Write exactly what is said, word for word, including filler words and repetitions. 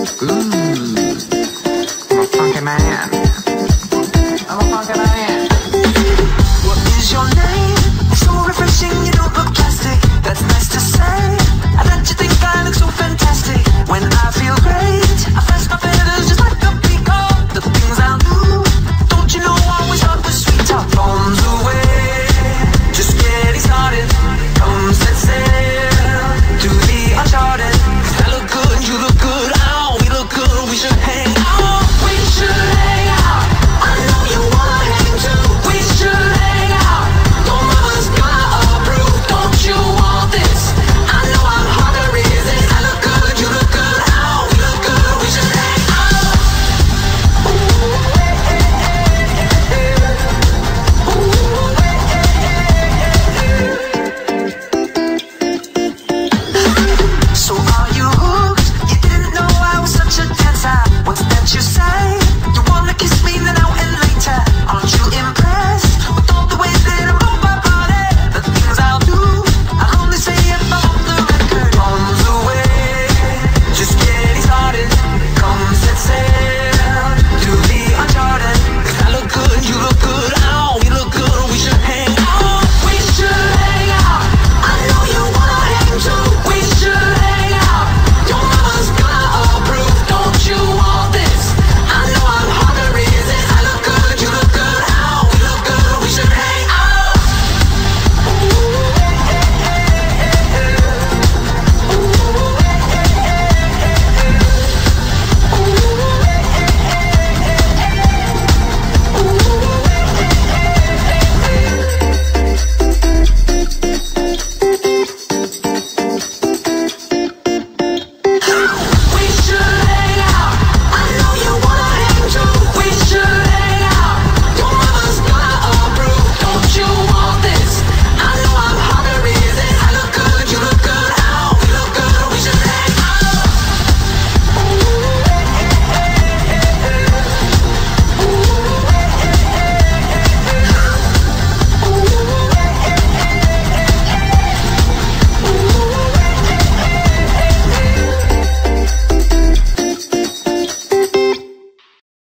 Ooh, I'm a funky man. I'm a funky man. What is your name? It's so refreshing, you don't look plastic. That's nice to say. I bet you think I look so fantastic. When I feel great, I flash my feathers just like a peacock. The things I'll do, don't you know, always start with sweet talk. Bombs away, just getting started. Come, let's sail to the uncharted. 'Cause I look good, you look